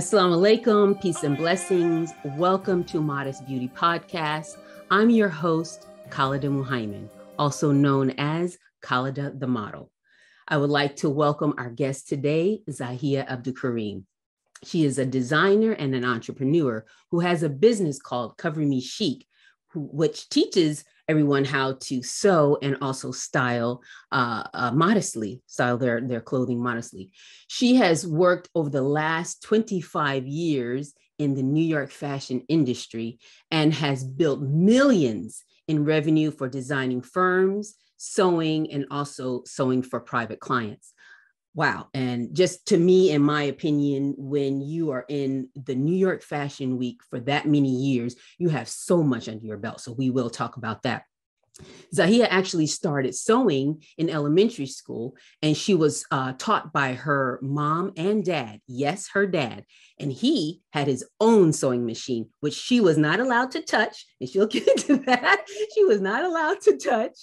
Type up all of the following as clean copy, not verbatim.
Assalamu alaikum, peace and blessings. Welcome to Modest Beauty Podcast. I'm your host, Khalida Muhaimin, also known as Khalida the Model. I would like to welcome our guest today, Zahia Abdul Kareem. She is a designer and an entrepreneur who has a business called Cover Me Chic, which teaches everyone how to sew and also style modestly, style their clothing modestly. She has worked over the last 25 years in the New York fashion industry and has built millions in revenue for designing firms, sewing, and also sewing for private clients. Wow. And just to me, in my opinion, when you are in the New York Fashion Week for that many years, you have so much under your belt. So we will talk about that. Zahia actually started sewing in elementary school, and she was taught by her mom and dad. Yes, her dad. And he had his own sewing machine, which she was not allowed to touch. And she'll get into that. She was not allowed to touch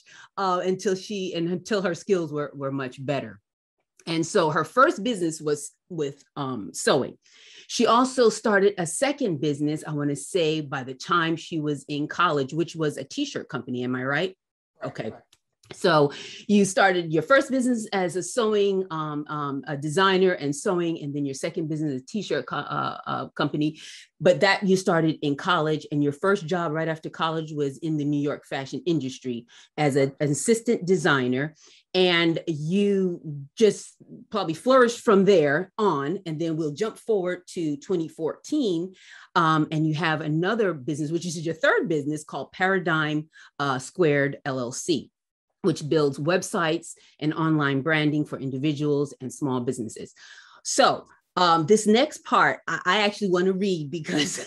until her skills were much better. And so her first business was with sewing. She also started a second business, I want to say, by the time she was in college, which was a t-shirt company. Am I right? Okay. So you started your first business as a sewing a designer and sewing, and then your second business, a t-shirt company. But that you started in college, and your first job right after college was in the New York fashion industry as an assistant designer. And you just probably flourished from there on. And then we'll jump forward to 2014. And you have another business, which is your third business, called Paradigm Squared LLC, which builds websites and online branding for individuals and small businesses. So this next part, I actually want to read because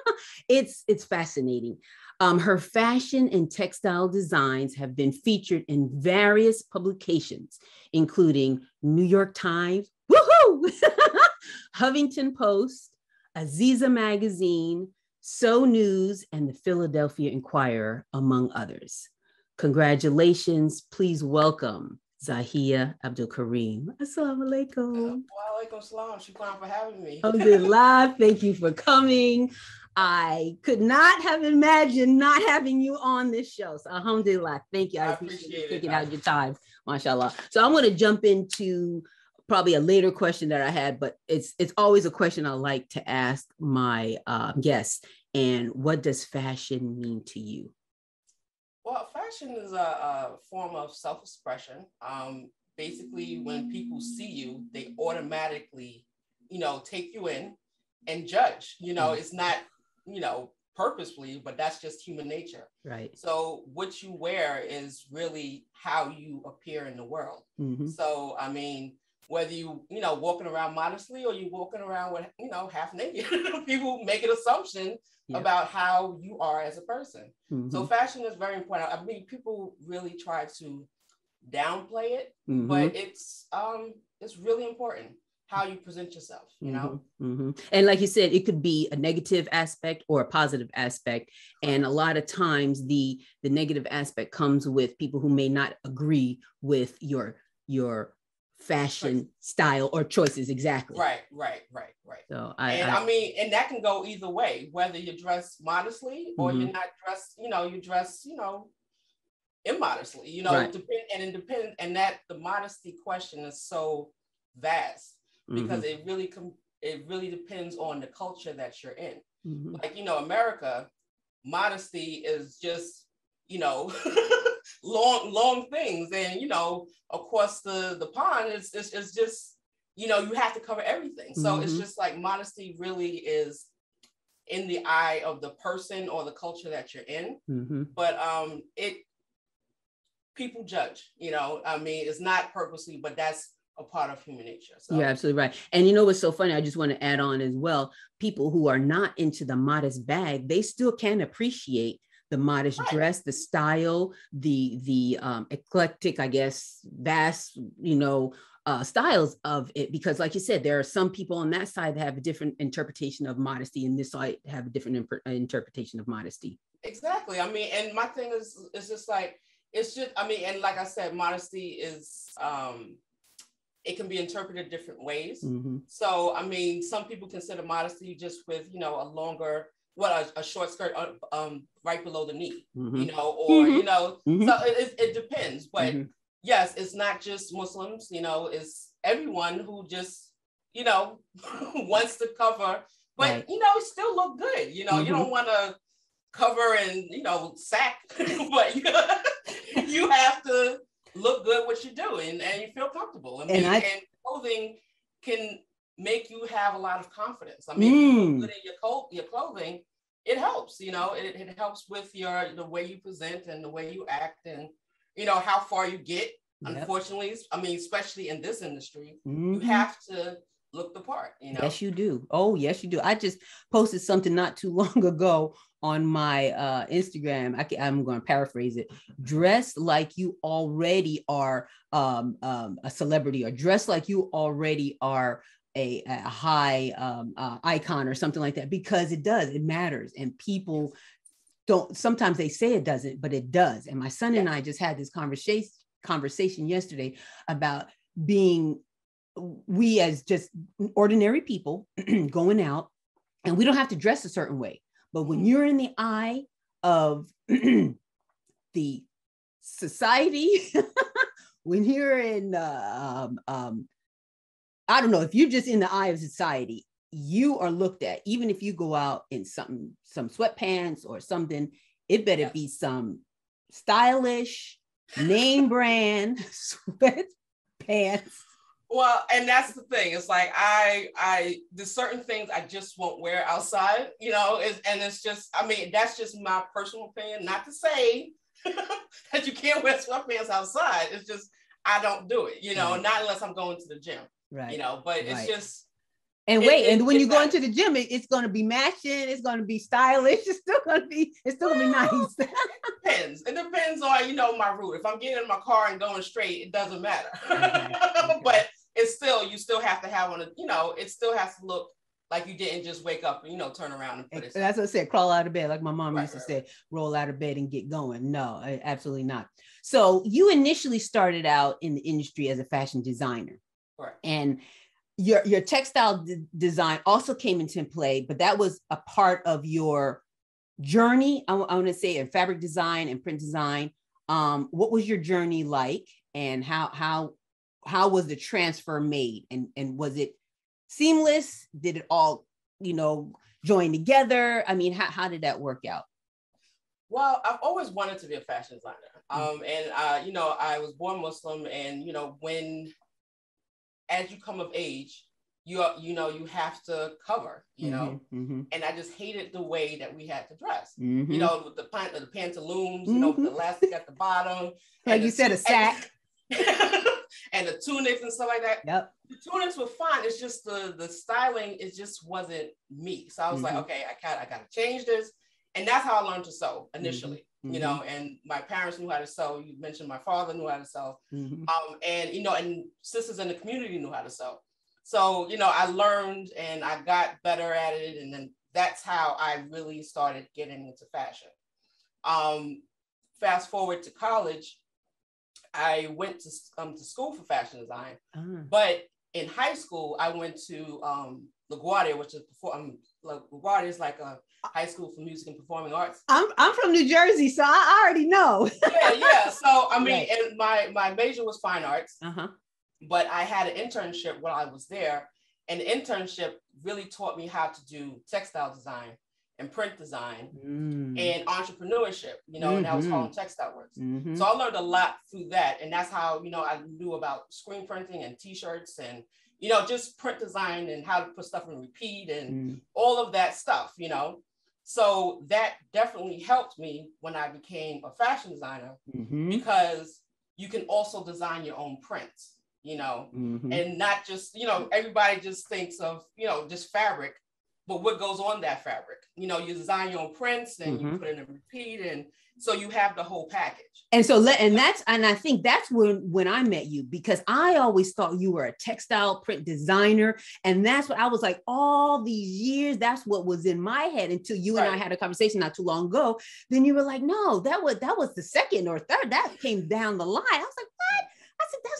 it's fascinating. Her fashion and textile designs have been featured in various publications, including New York Times, woohoo, Huffington Post, Aziza Magazine, Sew News, and the Philadelphia Inquirer, among others. Congratulations. Please welcome Zahia Abdul Kareem. Assalamu alaikum. Wa alaikum salam. Shukran for having me. Alhamdulillah. Thank you for coming. I could not have imagined not having you on this show. So alhamdulillah. Thank you. I appreciate you taking out your time. MashaAllah. So I want to jump into probably a later question that I had, but it's always a question I like to ask my guests. And what does fashion mean to you? Well, fashion is a form of self-expression. Basically, when people see you, they automatically, take you in and judge. It's not, purposefully, but that's just human nature. Right. So what you wear is really how you appear in the world. Mm-hmm. So, I mean, whether you, walking around modestly or you walking around with, half naked, people make an assumption about how you are as a person. Mm-hmm. So fashion is very important. I mean, people really try to downplay it, mm-hmm. but it's really important how you present yourself, you know? Mm-hmm. And like you said, it could be a negative aspect or a positive aspect. And a lot of times the negative aspect comes with people who may not agree with your fashion style or choices. Exactly. Right. So I mean, and that can go either way, whether you dress modestly or mm-hmm. you're not dressed, you dress, immodestly, right. And that the modesty question is so vast because mm-hmm. it really depends on the culture that you're in. Mm-hmm. Like, America, modesty is just, long things. And, across the pond, it's just, you have to cover everything. So mm-hmm. it's just like modesty really is in the eye of the person or the culture that you're in. Mm-hmm. But people judge, I mean, it's not purposely, but that's a part of human nature. So. You're absolutely right. And what's so funny, I just want to add on as well, people who are not into the modest bag, they still can appreciate the modest right. dress, the style, the eclectic, I guess, vast, styles of it. Because like you said, there are some people on that side that have a different interpretation of modesty, and this side have a different interpretation of modesty. Exactly. I mean, and my thing is just like, it's just, I mean, and like I said, modesty is, it can be interpreted different ways. So, I mean, some people consider modesty just with, you know, a short skirt right below the knee, you know, or, you know, so it depends. But yes, it's not just Muslims, you know, it's everyone who just, you know, wants to cover, but, you know, still look good. You know, you don't want to cover and, you know, sack, but you have to look good what you're doing and you feel comfortable. I mean, and clothing can make you have a lot of confidence. I mean, if you look good in your clothing, it helps, you know, it helps with the way you present and the way you act and, you know, how far you get. Unfortunately, I mean, especially in this industry, you have to look the part, you know. Yes, you do. Oh, yes, you do. I just posted something not too long ago on my Instagram. I'm going to paraphrase it. Dress like you already are a celebrity, or dress like you already are a high icon or something like that, because it matters. And people sometimes they say it doesn't, but it does. And my son and I just had this conversation yesterday about we as just ordinary people going out, and we don't have to dress a certain way. But when you're in the eye of the society, when you're in, I don't know, if you're just in the eye of society, you are looked at. Even if you go out in some sweatpants or something, it better be some stylish name brand sweatpants. Well, and that's the thing. It's like there's certain things I just won't wear outside, you know, and it's just, I mean, that's just my personal opinion. Not to say that you can't wear sweatpants outside. It's just, I don't do it, you know, not unless I'm going to the gym, you know, but it's just. And when you go into the gym, it's going to be matching. It's going to be stylish. It's still going to be nice. It depends on, you know, my route. If I'm getting in my car and going straight, it doesn't matter. But you still have to have you know, it still has to look like you didn't just wake up and, you know, turn around and put it. That's what I said, crawl out of bed. Like my mom used to say, roll out of bed and get going. No, absolutely not. So you initially started out in the industry as a fashion designer. Correct. And your textile design also came into play, but that was a part of your journey. I want to say in fabric design and print design. What was your journey like, and how was the transfer made? And was it seamless? Did it all, you know, join together? I mean, how did that work out? Well, I've always wanted to be a fashion designer. And you know, I was born Muslim, and, you know, as you come of age, you have to cover, you know, and I just hated the way that we had to dress, you know, with the pantaloons, you know, with the elastic at the bottom. Like you said, a sack. And the tunics and stuff like that. Yep. The tunics were fine. It's just the styling, it just wasn't me. So I was like, okay, I got to change this. And that's how I learned to sew initially. You know, and my parents knew how to sew. You mentioned my father knew how to sew. And, you know, and sisters in the community knew how to sew. So, you know, I learned and I got better at it. And then that's how I really started getting into fashion. Fast forward to college, I went to school for fashion design. But in high school, I went to LaGuardia, which is LaGuardia is like a high school for music and performing arts. I'm from New Jersey, so I already know. Yeah. So I mean, and my major was fine arts, but I had an internship while I was there, and the internship really taught me how to do textile design and print design and entrepreneurship. You know, and that was called Textile Works. So I learned a lot through that, and that's how, you know, I knew about screen printing and T-shirts and, you know, just print design and how to put stuff in repeat and all of that stuff, you know. So that definitely helped me when I became a fashion designer, because you can also design your own prints, you know, and not just, you know, everybody just thinks of, you know, just fabric, but what goes on that fabric? You know, you design your own prints and you put it in repeat, and so you have the whole package. And so, and I think that's when I met you, because I always thought you were a textile print designer. And that's what I was like, all these years, that's what was in my head until you and I had a conversation not too long ago. Then you were like, no, that was the second or third, that came down the line. I was like, what? I said, that's all I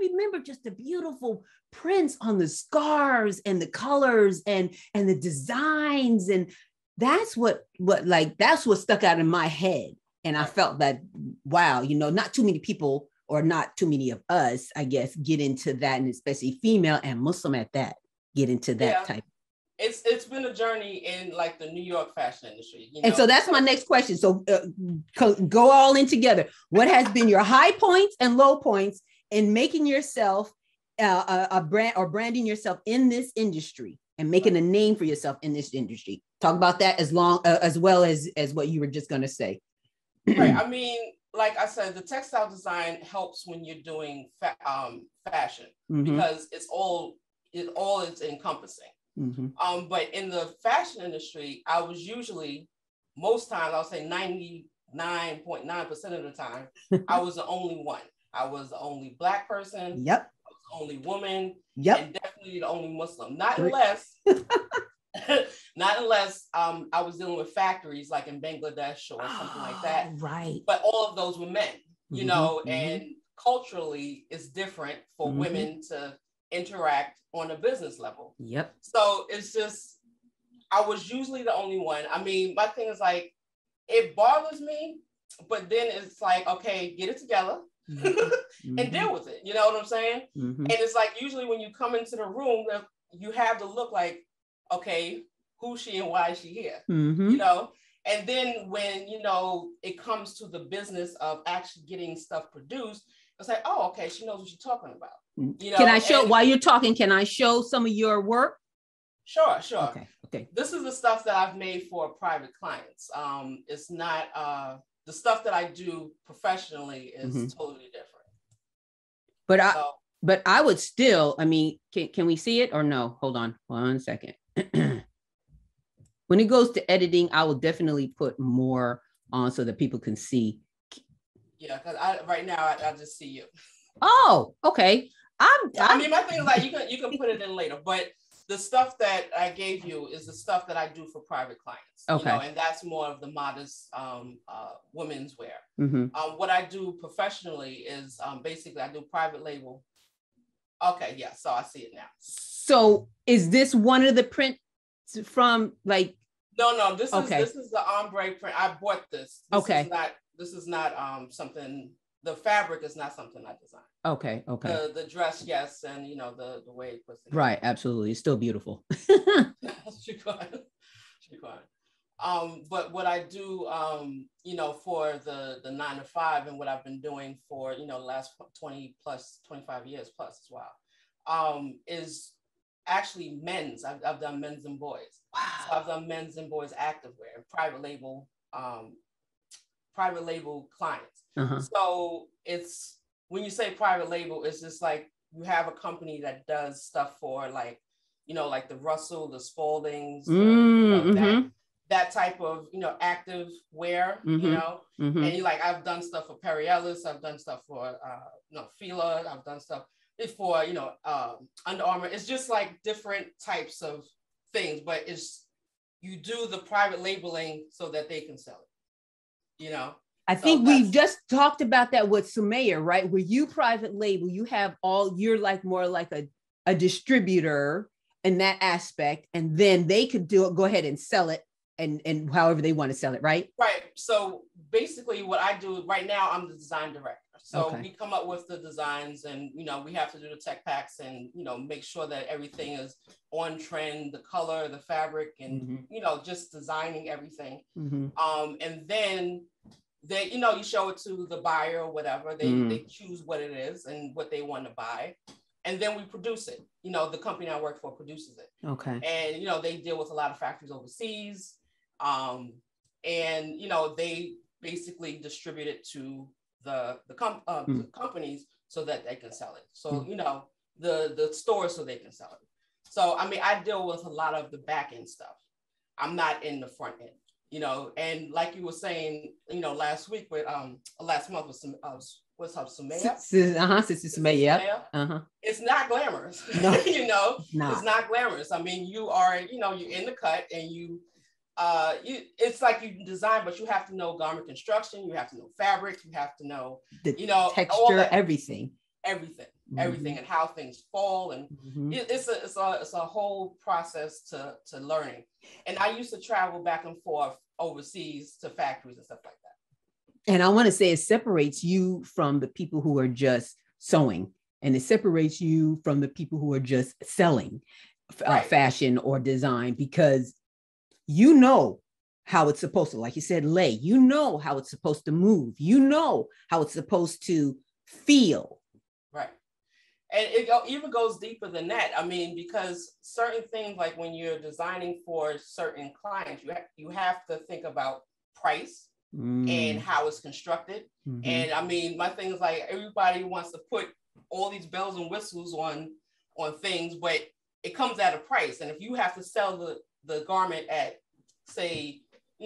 remember just the beautiful prints on the scarves and the colors and the designs. And that's what stuck out in my head. And I felt that, wow, you know, not too many people, or not too many of us, I guess, get into that, and especially female and Muslim at that, get into that type. It's been a journey in like the New York fashion industry. You know? And so that's my next question. So go all in together. What has been your high points and low points in making yourself a brand, or branding yourself in this industry and making a name for yourself in this industry? Talk about that as well as what you were just going to say. Right. I mean, like I said, the textile design helps when you're doing fashion, because it all is encompassing. But in the fashion industry, I was usually, most times, I'll say 99.9% of the time, I was the only one. I was the only Black person. Yep. I was the only woman. Yep. And definitely the only Muslim. Not unless I was dealing with factories like in Bangladesh or something like that. Right. But all of those were men, you know, and culturally it's different for women to interact on a business level. Yep. So it's just, I was usually the only one. I mean, my thing is like, it bothers me, but then it's like, okay, get it together and deal with it. You know what I'm saying? And it's like, usually when you come into the room, you have to look like, okay, who's she and why is she here? You know? And then when, you know, it comes to the business of actually getting stuff produced, it's like, oh, okay, she knows what she's talking about. You know? Can I show, while you're talking, can I show some of your work? Sure. Okay. This is the stuff that I've made for private clients. It's not, the stuff that I do professionally is totally different. But I would still, I mean, can we see it or no? Hold on 1 second. When it goes to editing, I will definitely put more on so that people can see. Yeah, because right now I just see you. Oh, okay. I mean, my thing is like you can put it in later, but the stuff that I gave you is the stuff that I do for private clients. Okay. You know, and that's more of the modest women's wear. What I do professionally is basically I do private label. Okay, yeah, so I see it now. So is this one of the prints from like? No, this is the ombre print. I bought this. This is not something. The fabric is not something I designed. Okay. The dress, yes, and you know the way it puts it. Right, absolutely. It's still beautiful. She but what I do, you know, for the 9 to 5 and what I've been doing for, you know, the last 25 years plus as well, is actually men's. I've done men's and boys. Wow. So I've done men's and boys activewear, private label clients. So it's, when you say private label, it's just like you have a company that does stuff for like, you know, like the Russell, the Spaldings, that type of, you know, active wear, you know, and you like, I've done stuff for Perry Ellis, I've done stuff for, Fila, I've done stuff for, you know, Under Armour. It's just like different types of things, but it's, you do the private labeling so that they can sell it, you know? I think we just talked about that with Sumaya, right? Where you private label, you have you're like more like a distributor in that aspect, and then they could go ahead and sell it and however they want to sell it, right? Right. So basically what I do right now, I'm the design director. So we come up with the designs and, you know, we have to do the tech packs and, you know, make sure that everything is on trend, the color, the fabric, and, you know, just designing everything. And then they, you know, you show it to the buyer or whatever, they choose what it is and what they want to buy. And then we produce it. You know, the company I work for produces it. Okay. And, you know, they deal with a lot of factories overseas. And, you know, they basically distribute it to the companies so that they can sell it. So, you know, the stores so they can sell it. So, I mean, I deal with a lot of the back end stuff. I'm not in the front end. You know, and like you were saying, you know, last month with what's up, Sumaya? Sister Sumaya. It's not glamorous. No. You know, it's not glamorous. I mean, you are, you know, you're in the cut and you it's like you design, but you have to know garment construction, you have to know fabric, you have to know, you know, texture, everything. everything and how things fall. And it's a whole process to learning. And I used to travel back and forth overseas to factories and stuff like that. And I want to say it separates you from the people who are just sewing, and it separates you from the people who are just selling fashion or design, because you know how it's supposed to, like you said, lay, you know how it's supposed to move, you know how it's supposed to feel. Right. And it even goes deeper than that. I mean, because certain things, like when you're designing for certain clients, you have to think about price and how it's constructed. And I mean, my thing is like, everybody wants to put all these bells and whistles on things, but it comes at a price. And if you have to sell the garment at, say,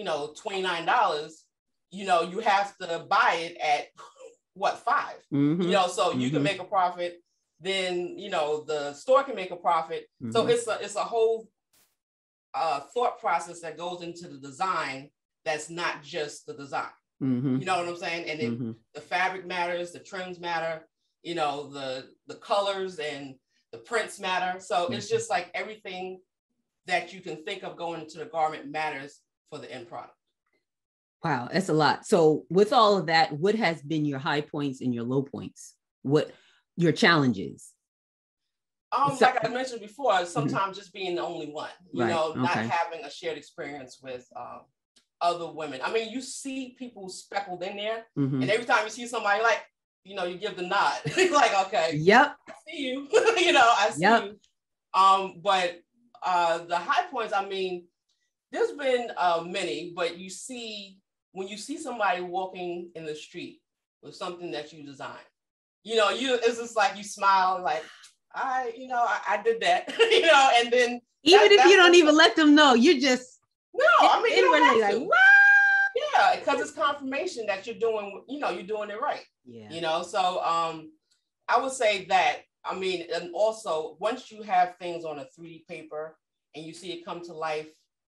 $29, you have to buy it at what, $5, so you can make a profit, then, the store can make a profit. So it's a whole thought process that goes into the design. That's not just the design. You know what I'm saying? And the fabric matters, the trims matter, the colors and the prints matter. So it's just like everything that you can think of going into the garment matters for the end product. Wow, that's a lot. So with all of that, what has been your high points and your low points? What your challenges? Like I mentioned before, sometimes just being the only one, not having a shared experience with other women. I mean, you see people speckled in there, and every time you see somebody, like, you give the nod, like, okay, yep, I see you, I see you. But the high points, I mean, there's been many, but when you see somebody walking in the street with something that you designed, it's just like you smile, like, I did that, and then even if you don't even let them know, you just I mean, you don't have to. Like, what? Yeah, because it's confirmation that you're doing, you're doing it right. Yeah. So I would say that, I mean, and also once you have things on a 3D paper and you see it come to life,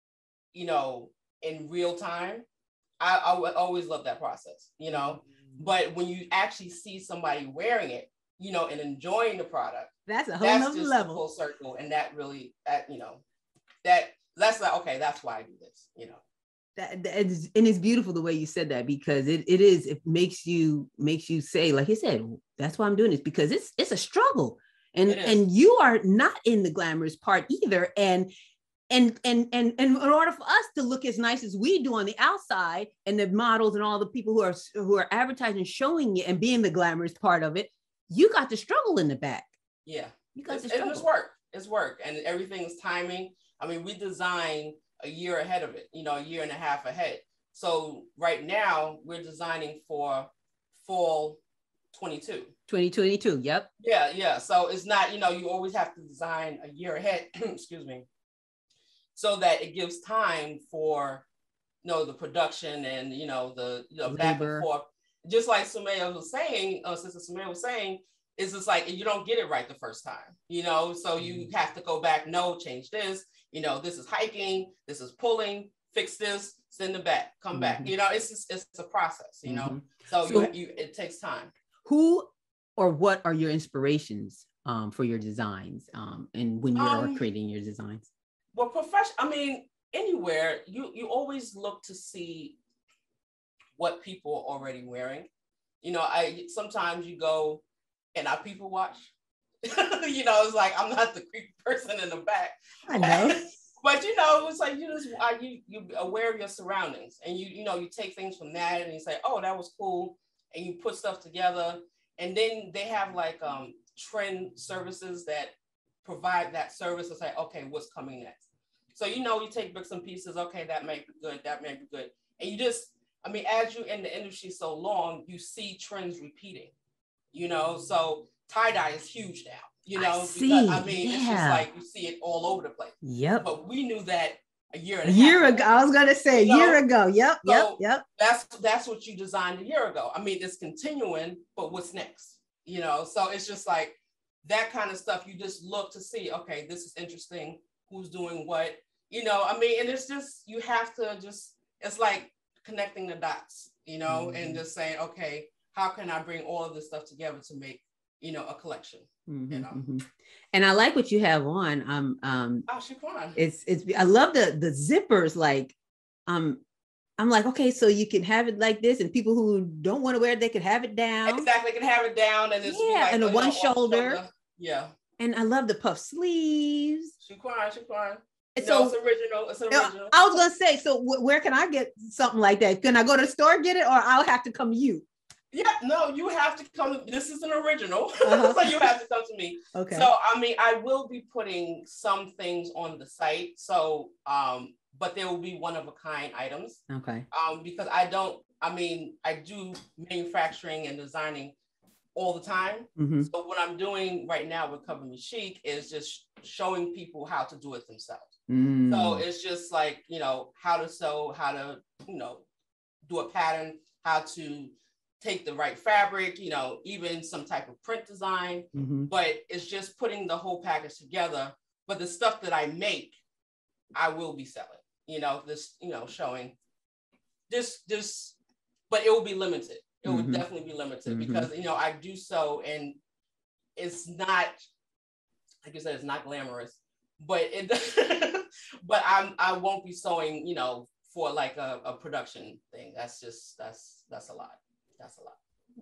in real time, I would always love that process, but when you actually see somebody wearing it, and enjoying the product, that's a whole nother level. Full circle. And that really, that's like, okay, that's why I do this, And it's beautiful the way you said that, because it makes you say, like you said, that's why I'm doing this, because it's a struggle, and you are not in the glamorous part either. And in order for us to look as nice as we do on the outside, and the models and all the people who are advertising, showing it and being the glamorous part of it, you got to struggle in the back. Yeah, you got to struggle. It's work, and everything's timing. I mean, we design a year ahead of it, a year and a half ahead. So right now we're designing for fall 2022. Yep. Yeah. So it's not, you always have to design a year ahead, excuse me, so that it gives time for, the production and, the back and forth. Just like Sumaya was saying, Sister Sumaya was saying, it's just like, you don't get it right the first time, so you have to go back, change this, this is hiking, this is pulling, fix this, send it back, come back, it's a process, so it takes time. Who or what are your inspirations for your designs, and when you're creating your designs? Well, I mean, anywhere, you always look to see what people are already wearing. Sometimes you go and I people watch, it's like, I'm not the creepy person in the back. I know. But, it's like, you aware of your surroundings, and you take things from that and you say, oh, that was cool. And you put stuff together, and then they have like trend services that provide that service to say, okay, what's coming next? So, you take bits and pieces. Okay, that may be good. That may be good. And you just, I mean, as you're in the industry so long, you see trends repeating, so tie-dye is huge now, because, I mean, it's just like, you see it all over the place. Yep. But we knew that a year ago. I was going to say a year ago. Yep. That's what you designed a year ago. I mean, it's continuing, but what's next? So it's just like that kind of stuff. You just look to see, okay, this is interesting. Who's doing what, I mean, and it's just, you have to just, it's like connecting the dots, and just saying, okay, how can I bring all of this stuff together to make, a collection. You know. And I like what you have on. It's I love the zippers. Like, I'm like, okay, so you can have it like this, and people who don't want to wear it, they can have it down. Exactly, can have it down, and it's like, and a one shoulder. Yeah. And I love the puff sleeves. Shukran. So it's original. It's original. I was gonna say, so where can I get something like that? Can I go to the store and get it, or I'll have to come to you? Yeah, no, you have to come. This is an original, so you have to come to me. Okay. So I mean, I will be putting some things on the site. So, but there will be one of a kind items. Okay. Because I do manufacturing and designing all the time. So what I'm doing right now with Cover Me Chic is just showing people how to do it themselves. So it's just like, how to sew, how to, do a pattern, how to take the right fabric, even some type of print design, but it's just putting the whole package together. But the stuff that I make, I will be selling, showing this, but it will be limited. It would definitely be limited because, I do so, and it's not, like you said, it's not glamorous, but but I won't be sewing, for like a production thing. That's a lot. That's a lot.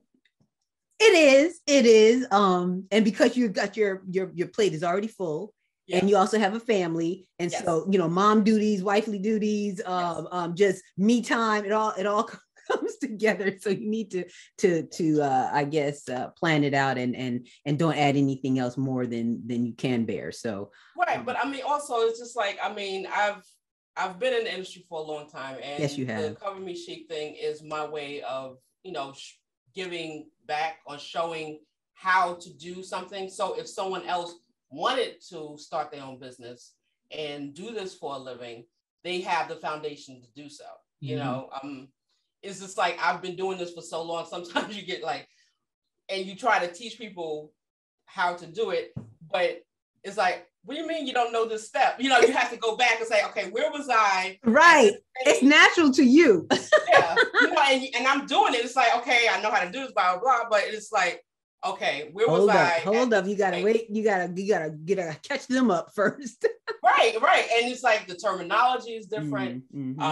It is. And because you got your plate is already full, and you also have a family, and so mom duties, wifely duties, just me time. It all comes together. So you need to I guess plan it out and don't add anything else more than you can bear. So right, but I mean, also it's just like, I mean, I've been in the industry for a long time, and yes, you have. The Cover Me Chic thing is my way of giving back on showing how to do something. So if someone else wanted to start their own business and do this for a living, they have the foundation to do so. It's just like, I've been doing this for so long. Sometimes you get like, and you try to teach people how to do it, but it's like, what do you mean you don't know this step? You have to go back and say, okay, where was I? Right. It's natural to you. Yeah. And I'm doing it. It's like, okay, I know how to do this, blah, blah, blah. But it's like, okay, where was I? Hold up. You gotta wait. You gotta catch them up first. Right. And it's like the terminology is different.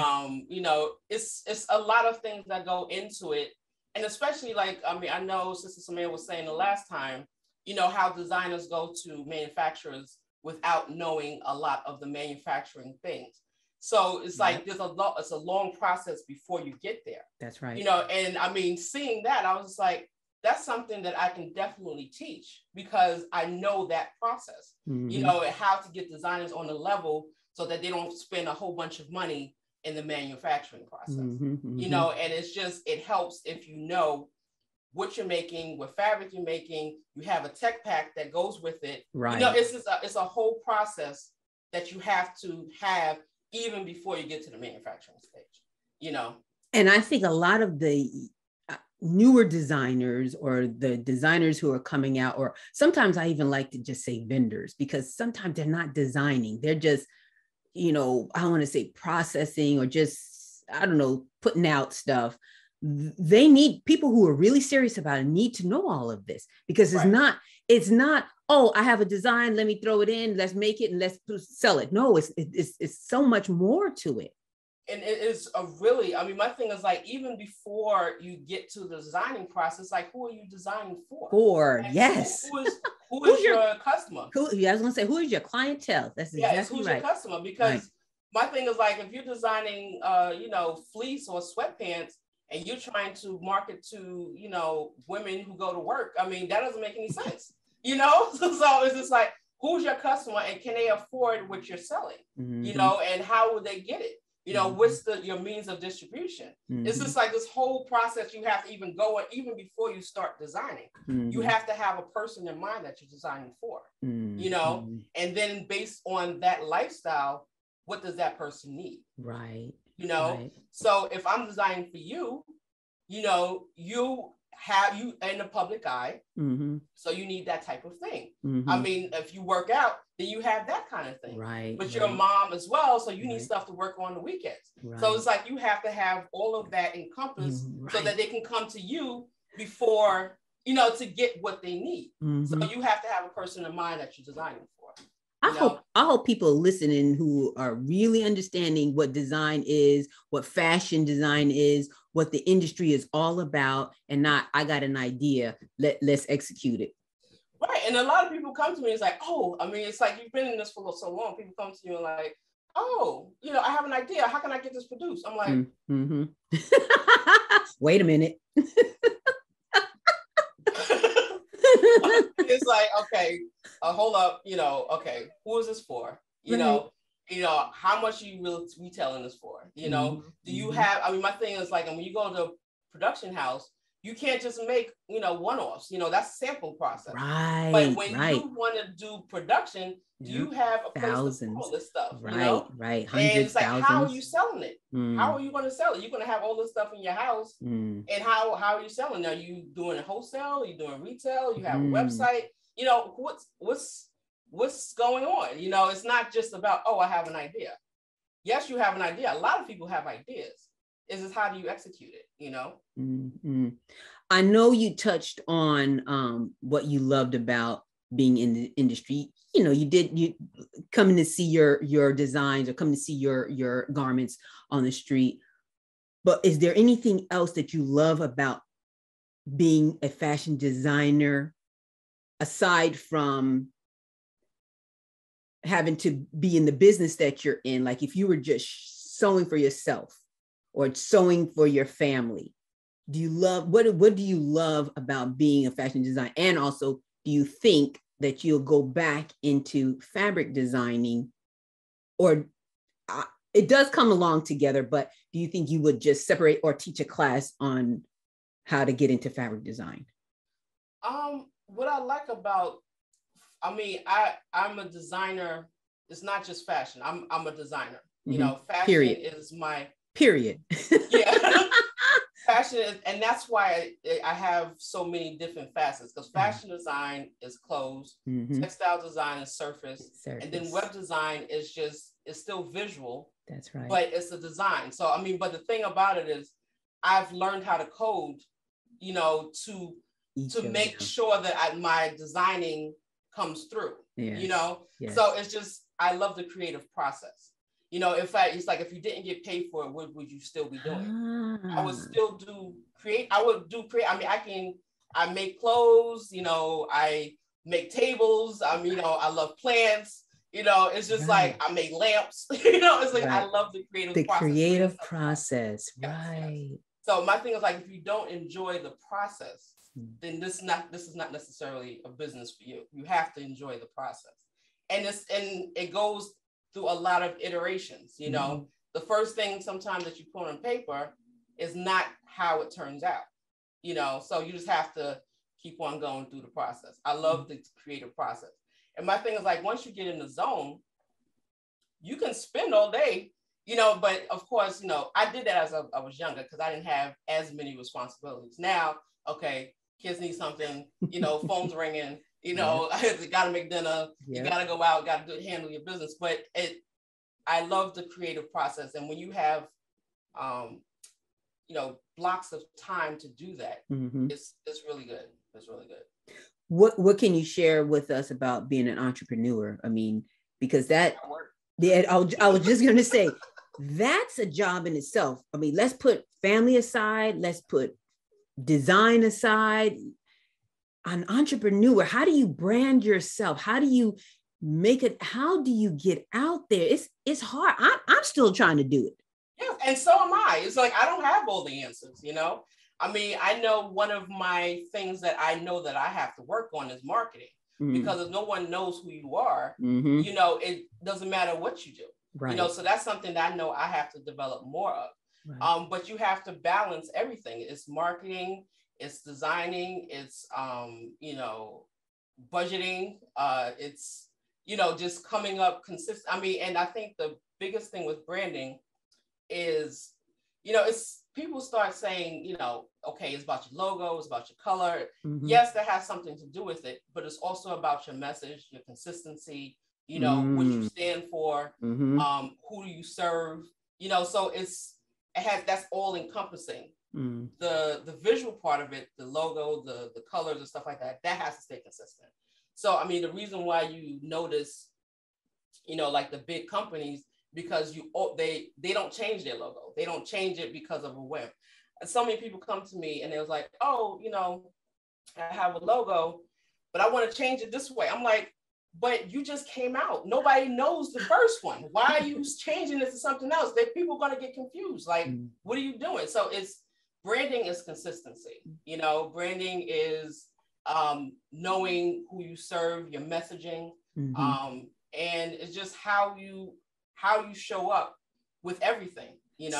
It's a lot of things that go into it. And especially like, I mean, I know Sister Samia was saying the last time, how designers go to manufacturers without knowing a lot of the manufacturing things. So it's like, it's a long process before you get there. That's right. And I mean, seeing that, I was just like, that's something that I can definitely teach because I know that process, how to get designers on the level so that they don't spend a whole bunch of money in the manufacturing process, and it's just, it helps if you know what you're making, what fabric you're making, you have a tech pack that goes with it. Right. It's a whole process that you have to have even before you get to the manufacturing stage, And I think a lot of the newer designers or the designers who are coming out, or sometimes I even like to just say vendors, because sometimes they're not designing. They're just, I want to say processing or just, I don't know, putting out stuff. They need people who are really serious about it, need to know all of this, because it's not, oh, I have a design, let me throw it in, let's make it and let's sell it. No, it's so much more to it. And it is my thing is like, even before you get to the designing process, like, who are you designing for? Like, yes. Who is your customer? I was going to say, who is your clientele? That's exactly who's right. Your customer? Because my thing is like, if you're designing, fleece or sweatpants, and you're trying to market to, women who go to work, I mean, that doesn't make any sense, So it's just like, who's your customer and can they afford what you're selling, and how will they get it? What's your means of distribution? It's just like this whole process you have to even go, even before you start designing, you have to have a person in mind that you're designing for, and then based on that lifestyle, what does that person need? Right. So if I'm designing for you, you in the public eye, so you need that type of thing. I mean, if you work out, then you have that kind of thing. Right. But you're a mom as well, so you need stuff to work on the weekends. Right. So it's like you have to have all of that encompassed so that they can come to you before, to get what they need. So you have to have a person in mind that you're designing for. I hope people listening who are really understanding what design is, what fashion design is, what the industry is all about, and not, I got an idea, let's execute it. Right. And a lot of people come to me, it's like, oh, I mean, it's like, you've been in this for so long. People come to you and like, oh, I have an idea. How can I get this produced? I'm like, wait a minute. It's like, okay, hold up, okay, who is this for? How much are you retailing this for? Do you have, I mean, my thing is like, and when you go to a production house, you can't just make, one-offs, that's sample process. Right. But when you want to do production, you have a place to put all this stuff, Right. Hundreds, and it's like, thousands. how are you selling it? How are you going to sell it? You're going to have all this stuff in your house, and how are you selling? Are you doing wholesale? Are you doing retail? You have a website? What's going on? It's not just about, oh, I have an idea. Yes, you have an idea. A lot of people have ideas. It's just, how do you execute it? I know you touched on what you loved about being in the industry. You coming to see your designs or coming to see your garments on the street. But is there anything else that you love about being a fashion designer, aside from having to be in the business that you're in? Like, if you were just sewing for yourself or sewing for your family, do you love, what do you love about being a fashion designer? And also, do you think that you'll go back into fabric designing, or it does come along together, but do you think you would just separate or teach a class on how to get into fabric design? What I like about, I'm a designer. It's not just fashion. I'm a designer. Fashion Period. is my period. Yeah. Fashion is, and that's why I have so many different facets, because fashion design is clothes, textile design is surface, and then web design is still visual. That's right. But it's a design. So, but the thing about it is, I've learned how to code, to make sure that my designing comes through, Yes. So it's just, I love the creative process. In fact, it's like, if you didn't get paid for it, what would you still be doing? I would still create. I make clothes, I make tables. I love plants. It's just like, I make lamps. It's like, I love the creative process. The creative process, right. Yes. So my thing is like, if you don't enjoy the process, then this is not necessarily a business for you. You have to enjoy the process. And it goes through a lot of iterations. The first thing sometimes that you put on paper is not how it turns out. So you just have to keep on going through the process. I love the creative process. And my thing is like, once you get in the zone, you can spend all day, but of course, I did that as I was younger, because I didn't have as many responsibilities. Now, okay, kids need something, phone's ringing, you got to make dinner, you got to go out, got to handle your business. But I love the creative process. And when you have, blocks of time to do that, it's really good. It's really good. What can you share with us about being an entrepreneur? Because I was just going to say, that's a job in itself. Let's put family aside. Let's put design aside. An entrepreneur, how do you brand yourself? How do you make it? How do you get out there? It's hard. I'm still trying to do it. Yeah, and so am I. It's like, I don't have all the answers, I know one of my things that I know that I have to work on is marketing, because if no one knows who you are, it doesn't matter what you do. Right. So that's something that I know I have to develop more of. Right. But you have to balance everything. It's marketing, it's designing, it's budgeting, it's just coming up consistent. And I think the biggest thing with branding is, it's people start saying, okay, it's about your logo, it's about your color. Yes, that has something to do with it, but it's also about your message, your consistency, what you stand for, who you serve, so that's all encompassing. the visual part of it, the logo, the colors and stuff like that, that has to stay consistent. So, I mean, the reason why you notice, like the big companies, because they don't change their logo. They don't change it because of a whim. And so many people come to me and they was like, oh, I have a logo, but I want to change it this way. I'm like, but you just came out. Nobody knows the first one. Why are you changing it to something else? People are going to get confused. Like, what are you doing? So branding is consistency. Branding is knowing who you serve, your messaging, and it's just how you show up with everything.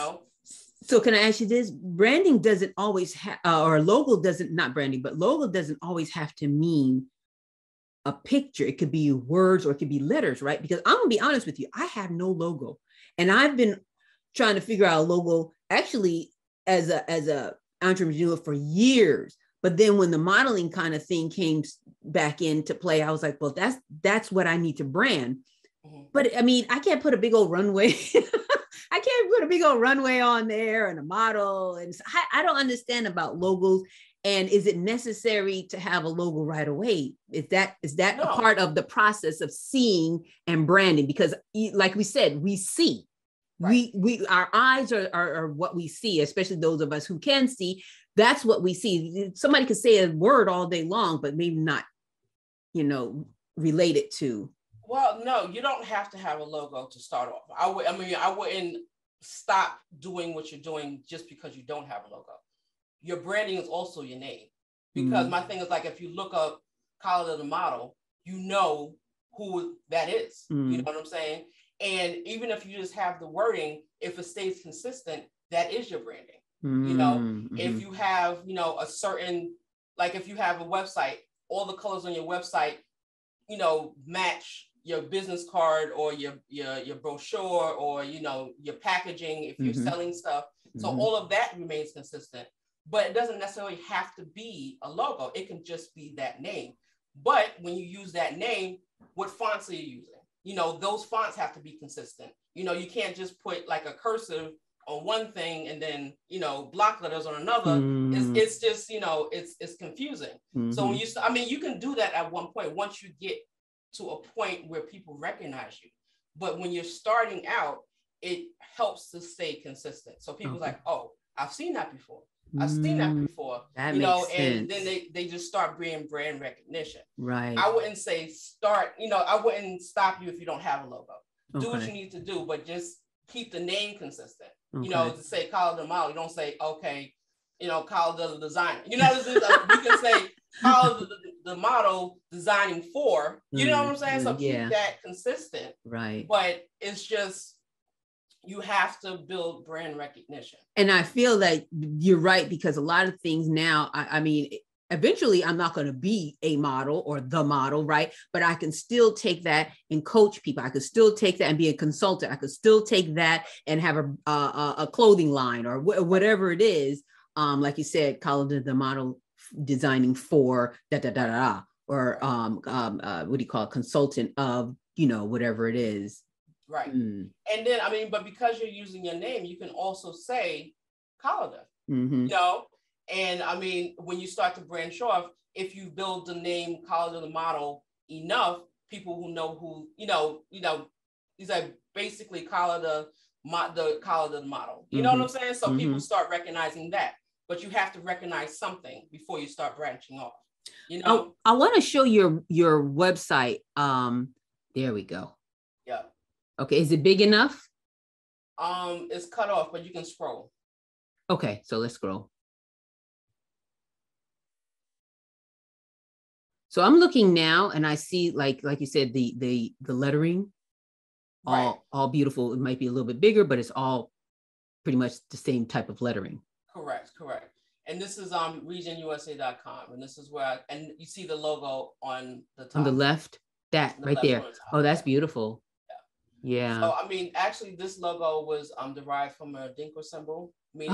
So can I ask you this? Branding doesn't always have, or logo doesn't, not branding, but logo doesn't always have to mean a picture. It could be words or it could be letters, right? Because I'm gonna be honest with you, I have no logo, and I've been trying to figure out a logo actually as a entrepreneur for years. But then when the modeling kind of thing came back into play, I was like, well, that's what I need to brand. But I mean, I can't put a big old runway. I can't put a big old runway on there and a model. And I don't understand about logos. And is it necessary to have a logo right away? Is that no. A part of the process of seeing and branding? Because like we said, we see, right. Our eyes are what we see, especially those of us who can see. That's what we see. Somebody could say a word all day long, but maybe not, related to. Well, no, you don't have to have a logo to start off. I wouldn't stop doing what you're doing just because you don't have a logo. Your branding is also your name. Because my thing is, like, if you look up Khalida the model, you know who that is. You know what I'm saying? And even if you just have the wording, if it stays consistent, that is your branding. If you have, a certain, like if you have a website, all the colors on your website, match your business card or your brochure or, your packaging, if you're selling stuff. So all of that remains consistent, but it doesn't necessarily have to be a logo. It can just be that name. But when you use that name, what fonts are you using? Those fonts have to be consistent. You can't just put like a cursive on one thing and then, block letters on another. It's just, it's confusing. So when you can do that at one point, once you get to a point where people recognize you. But when you're starting out, it helps to stay consistent. So people's like, oh, I've seen that before. I've seen that before. That makes sense. And then they just start bringing brand recognition. Right. I wouldn't say start, I wouldn't stop you if you don't have a logo. Do what you need to do, but just keep the name consistent. To say Khalida the model, you don't say, okay, Khalida the designer. You can say Khalida the model designing for, you know what I'm saying? So keep that consistent. Right. But it's just, you have to build brand recognition. And I feel like you're right, because a lot of things now, I mean, eventually I'm not going to be a model or the model, right? But I can still take that and coach people. I could still take that and be a consultant. I could still take that and have a clothing line or whatever it is. Like you said, Khalida the model designing for or what do you call it? Consultant of, whatever it is. Right. And then, but because you're using your name, you can also say Khalida, and when you start to branch off, if you build the name Khalida the model enough, people who know who, these are basically Khalida, the Khalida the model, you know what I'm saying? So people start recognizing that, but you have to recognize something before you start branching off, I want to show your website. There we go. Yeah. Okay, is it big enough? It's cut off, but you can scroll. Okay, so let's scroll. So I'm looking now, and I see, like you said, the lettering, all beautiful. It might be a little bit bigger, but it's all pretty much the same type of lettering. Correct. And this is regionusa.com, and this is where and you see the logo on the top. On the left, that right there. Oh, that's beautiful. Yeah. So actually, this logo was derived from a Dinka symbol, meaning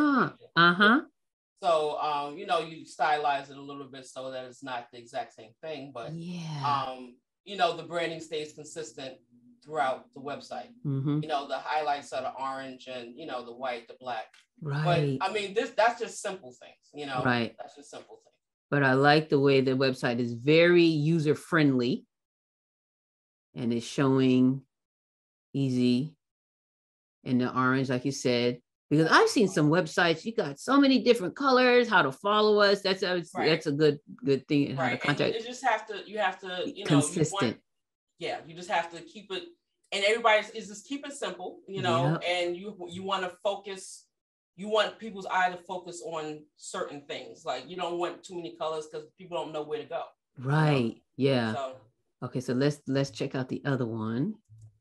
So you stylize it a little bit so that it's not the exact same thing, but the branding stays consistent throughout the website. Mm-hmm. You know, the highlights are the orange and, you know, the white, the black. Right. But I mean, that's just simple things, you know, right. That's just simple things. But I like the way the website is very user friendly and it's showing easy in the orange, like you said, because I've seen some websites, you got so many different colors, how to follow us. That's a good thing. And how to contact. And you have to, you know, consistent. You just have to keep it, and everybody's is just keep it simple, you know, and you want to focus, you want people's eye to focus on certain things. Like you don't want too many colors because people don't know where to go. Right. You know? Yeah. So, okay. So let's check out the other one.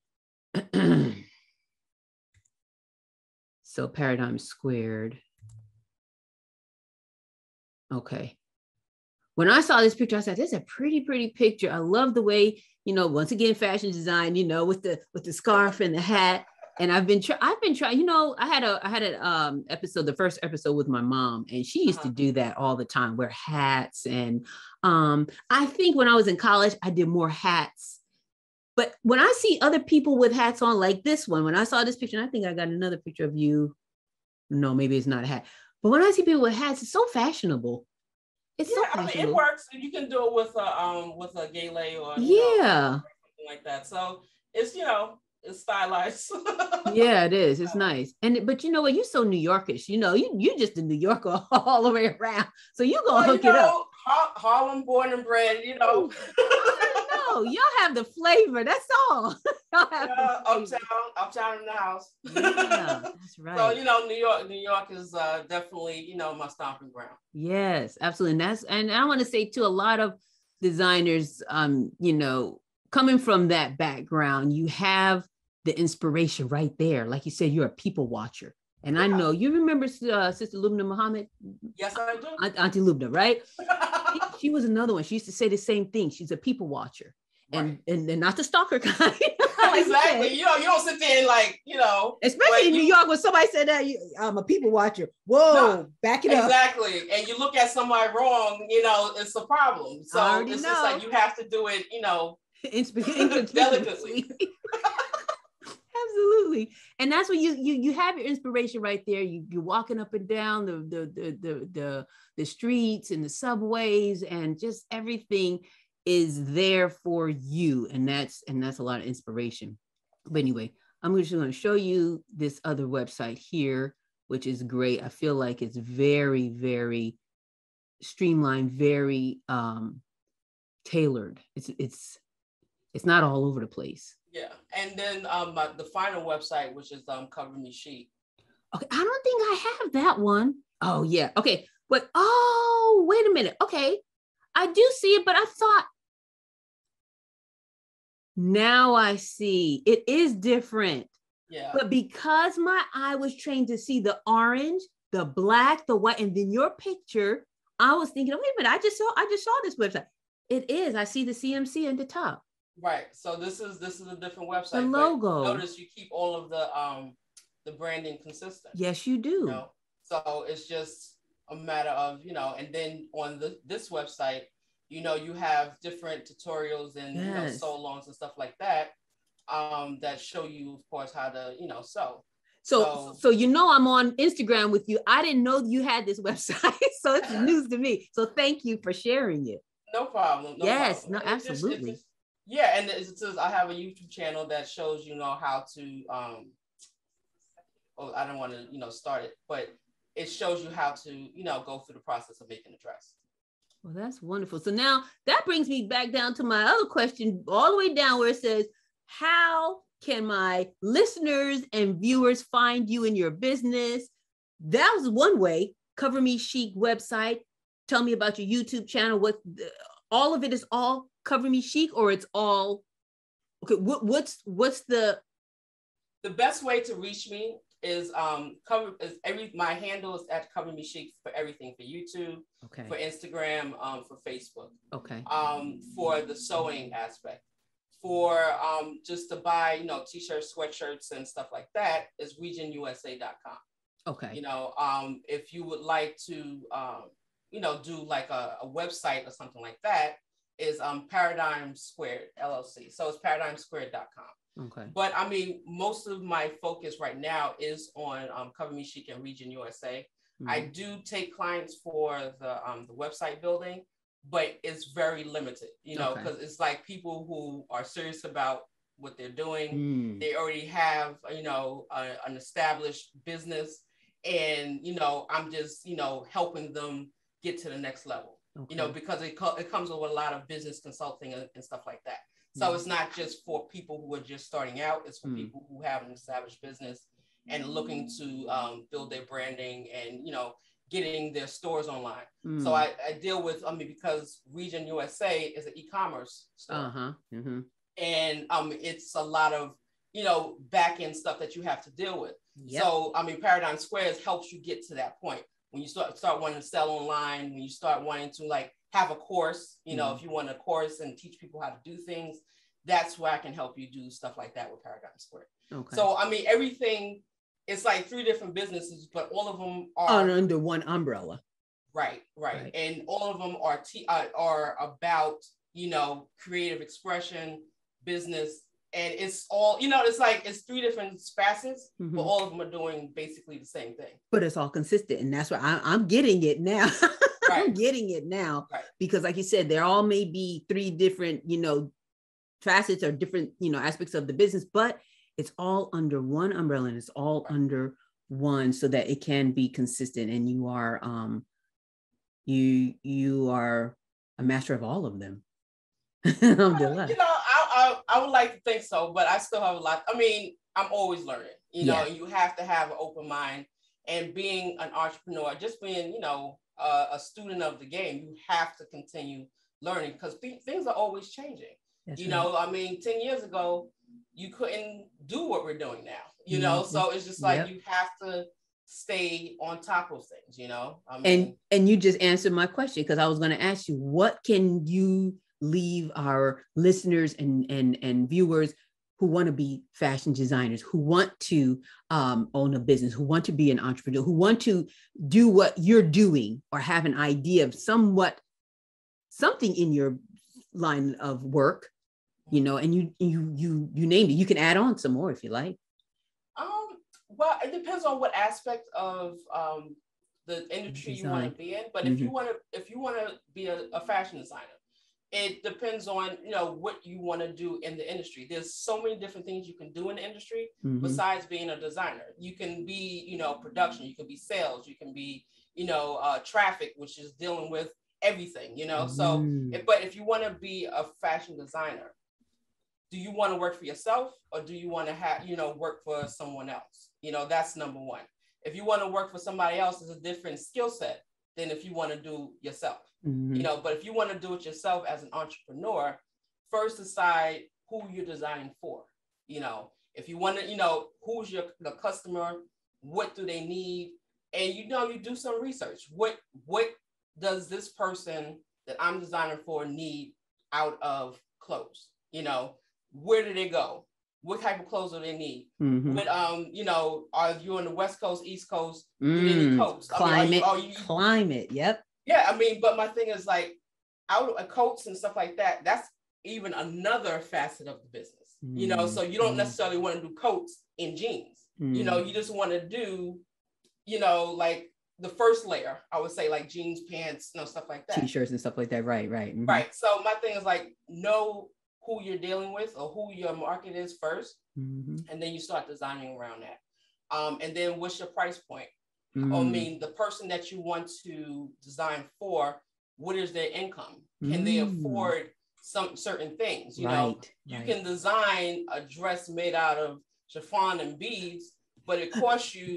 So Paradigm Squared. Okay. When I saw this picture, I said, "This is a pretty picture." I love the way, you know, once again, fashion design, you know, with the scarf and the hat. And I've been trying, you know, I had an episode, the first episode with my mom, and she used to do that all the time, wear hats. And I think when I was in college, I did more hats. But when I see other people with hats on, like this one, when I saw this picture, and I think I got another picture of you. No, maybe it's not a hat. But when I see people with hats, it's so fashionable. It's so fashionable. I mean, it works. You can do it with a gele or something like that. So it's, you know, it's stylized. Yeah, it is. It's nice. But you know what? You're so New Yorkish. You know, you just a New Yorker all the way around. So you're gonna hook it up. Harlem born and bred, you know. No, y'all have the flavor. That's all. Uptown in the house. Yeah, that's right. So, you know, New York is definitely, you know, my stomping ground. Yes, absolutely. And I want to say too, a lot of designers, you know, coming from that background, you have the inspiration right there. Like you said, you're a people watcher. And I know you remember Sister Lubna Muhammad? Yes, I do. Auntie Lubna, right? She was another one. She used to say the same thing. She's a people watcher. Right. And not the stalker kind. Exactly. You know, you don't sit there and like, you know. Especially in New York, when somebody said that, I'm a people watcher. Whoa, back it up. Exactly. And you look at somebody wrong, you know, it's a problem. So it's just like you have to do it, you know, delicately. Absolutely. And that's when you have your inspiration right there. You're walking up and down the streets and the subways, and just everything is there for you. And that's a lot of inspiration. But anyway, I'm just going to show you this other website here, which is great. I feel like it's very, very streamlined, very tailored. It's not all over the place. Yeah. And then the final website, which is Cover Me Chic. Okay, I don't think I have that one. Oh yeah. Okay. But oh, wait a minute. Okay. I do see it, but I thought, now I see it is different. Yeah. But because my eye was trained to see the orange, the black, the white, and then your picture, I was thinking, wait a minute, I just saw this website. It is. I see the CMC at the top. Right. So this is a different website. The logo. Notice you keep all of the branding consistent. Yes, you do. You know? So it's just a matter of, you know, and then on this website, you know, you have different tutorials and you know, sew-alongs and stuff like that that show you, of course, how to, you know, sew. So you know, I'm on Instagram with you. I didn't know you had this website, so it's news to me. So thank you for sharing it. No problem. Yes, no, absolutely. Yeah, and it says I have a YouTube channel that shows, you know, how to I don't want to, you know, start it, but it shows you how to, you know, go through the process of making a dress. Well, that's wonderful. So now that brings me back down to my other question, all the way down where it says, how can my listeners and viewers find you in your business? That was one way. Cover Me Chic website. Tell me about your YouTube channel. All of it is all Cover Me Chic, or it's all okay? What's the best way to reach me is my handle is at Cover Me Chic for everything, for YouTube, okay, for Instagram, for Facebook, okay, for the sewing aspect, for just to buy, you know, t-shirts, sweatshirts, and stuff like that is regionusa.com. Okay, you know, if you would like to, you know, do like a website or something like that, is Paradigm Squared LLC. So it's paradigmsquared.com. Okay. But I mean, most of my focus right now is on Cover Me Chic and Region USA. I do take clients for the website building, but it's very limited, you know, because it's like people who are serious about what they're doing. They already have, you know, an established business, and, you know, I'm just, you know, helping them get to the next level, you know, because it comes with a lot of business consulting and stuff like that. So it's not just for people who are just starting out, it's for people who have an established business and looking to build their branding and, you know, getting their stores online. So I deal with, I mean, because Region USA is an e-commerce store. And it's a lot of, you know, back end stuff that you have to deal with. So, I mean, Paradigm Squares helps you get to that point. When you start wanting to sell online, when you start wanting to like have a course, you know, if you want a course and teach people how to do things, that's where I can help you do stuff like that with Paradigm Square. So, I mean, everything, it's like 3 different businesses, but all of them are under one umbrella. Right. And all of them are about, you know, creative expression, business, and it's all, you know, it's like, it's 3 different facets, but all of them are doing basically the same thing. But it's all consistent. And that's why I'm getting it now. I'm getting it now. Because like you said, there all may be 3 different, you know, facets or different, you know, aspects of the business, but it's all under one umbrella and it's all under one so that it can be consistent. And you are, you are a master of all of them. You know, I would like to think so, but I still have a lot. I mean, I'm always learning, you know, you have to have an open mind, and being an entrepreneur, just being, you know, a student of the game, you have to continue learning because things are always changing. You know, I mean, 10 years ago, you couldn't do what we're doing now, you know, so it's just like, you have to stay on top of things, you know. I mean, and you just answered my question, because I was going to ask you, what can you leave our listeners and viewers who want to be fashion designers, who want to own a business, who want to be an entrepreneur, who want to do what you're doing or have an idea of something in your line of work, you know, and you named it. You can add on some more if you like. Well, it depends on what aspect of the industry you want to be in. But if you want to be a fashion designer, it depends on, you know, what you want to do in the industry. There's so many different things you can do in the industry besides being a designer. You can be, you know, production, you can be sales, you can be, you know, traffic, which is dealing with everything, you know. So, but if you want to be a fashion designer, do you want to work for yourself or do you want to have, you know, work for someone else? You know, that's number one. If you want to work for somebody else, it's a different skill set than if you want to do yourself. You know, but if you want to do it yourself as an entrepreneur, first decide who you're designing for. You know, if you want to, you know, who's the customer, what do they need? And, you know, you do some research. What does this person that I'm designing for need out of clothes? You know, where do they go? What type of clothes do they need? What, you know, are you on the West Coast, East Coast? Do they need coats? Climate, climate, yep. Yeah, I mean, but my thing is like, out of coats and stuff like that, that's even another facet of the business, you know, so you don't necessarily want to do coats in jeans, you know, you just want to do, you know, like the first layer, I would say, like jeans, pants, you know, stuff like that. T-shirts and stuff like that, right. Right, so my thing is like, know who you're dealing with or who your market is first, and then you start designing around that. And then what's your price point? I mean, the person that you want to design for, what is their income? Can they afford some certain things? You know, you can design a dress made out of chiffon and beads, but it costs you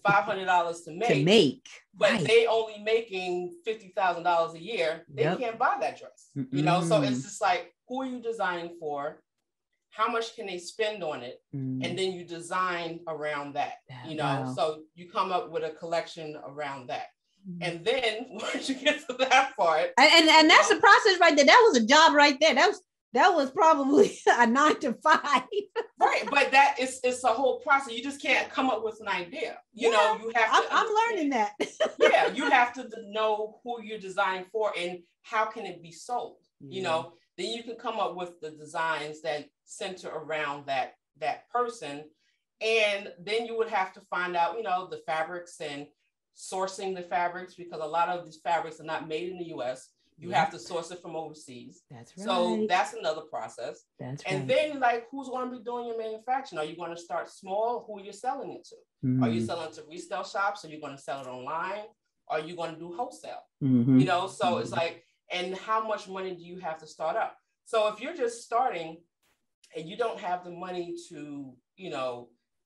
$500 to make. But they only making $50,000 a year. They can't buy that dress. You know, so it's just like, who are you designing for? How much can they spend on it? And then you design around that, you know, so you come up with a collection around that. And then once you get to that part. And that's the process right there. That was a job right there. That was probably a 9 to 5. Right. But that is, it's a whole process. You just can't come up with an idea. You know, you have to. I'm learning that. Yeah. You have to know who you're designing for and how can it be sold, you know. Then you can come up with the designs that center around that that person. And then you would have to find out, you know, the fabrics and sourcing the fabrics, because a lot of these fabrics are not made in the US. You have to source it from overseas. That's right. So that's another process. That's and right. then, like, who's going to be doing your manufacturing? Are you going to start small? Who are you selling it to? Are you selling to resale shops? Are you going to sell it online? Are you going to do wholesale? You know, so it's like, and how much money do you have to start up? So if you're just starting and you don't have the money to, you know,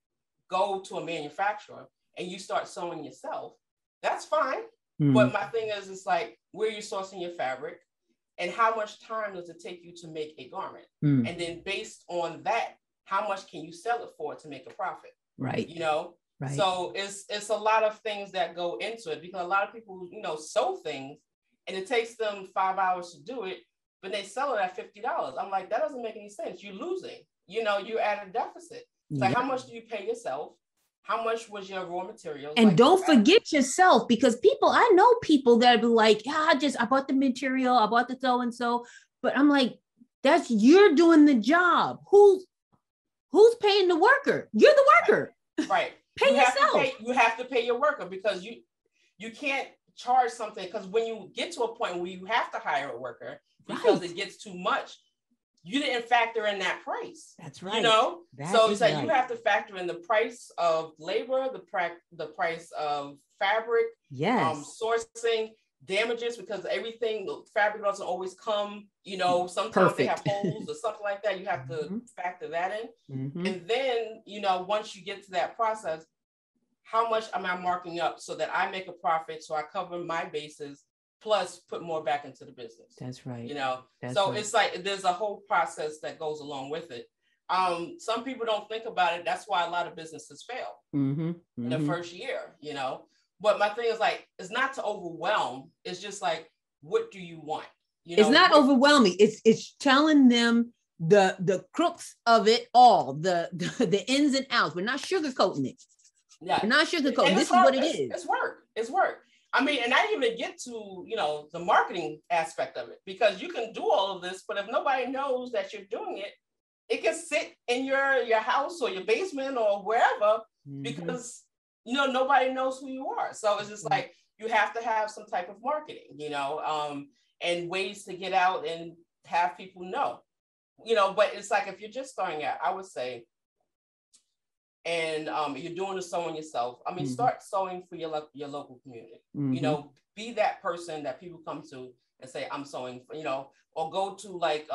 go to a manufacturer and you start sewing yourself, that's fine. But my thing is, it's like, where are you sourcing your fabric, and how much time does it take you to make a garment? And then based on that, how much can you sell it for to make a profit? Right. You know? Right. So it's a lot of things that go into it, because a lot of people, you know, sew things and it takes them 5 hours to do it, but they sell it at $50. I'm like, that doesn't make any sense. You're losing, you know, you're at a deficit. Like, how much do you pay yourself? How much was your raw materials? And like, don't forget yourself, because I know people that be like, yeah, I bought the material, I bought the so-and-so, but I'm like, you're doing the job. Who's paying the worker? You're the worker. Right. Pay yourself. You have to pay your worker, because you can't charge something, because when you get to a point where you have to hire a worker because it gets too much, you didn't factor in that price. That's right. You know, so it's like, right. You have to factor in the price of labor, the price of fabric, sourcing, damages, because everything, the fabric doesn't always come, you know, sometimes they have holes or something like that. You have to factor that in. And then, you know, once you get to that process, how much am I marking up so that I make a profit, so I cover my bases, plus put more back into the business? That's right. You know, right. It's like, there's a whole process that goes along with it. Some people don't think about it. That's why a lot of businesses fail in the first year, you know. But my thing is, like, it's not to overwhelm. It's just like, what do you want? You know, it's not overwhelming. It's telling them the crooks of it all, the ins and outs. We're not sugarcoating it. Yeah, we're not sugarcoating. This is what it is. It's work. It's work. I mean, and I didn't even get to, you know, the marketing aspect of it, because you can do all of this, but if nobody knows that you're doing it, it can sit in your house or your basement or wherever, because, you know, nobody knows who you are. So it's just like, you have to have some type of marketing, you know, and ways to get out and have people know, you know. But it's like, if you're just starting out, I would say, and you're doing the sewing yourself, I mean, start sewing for your local community. You know, be that person that people come to and say, I'm sewing, you know, or go to, like,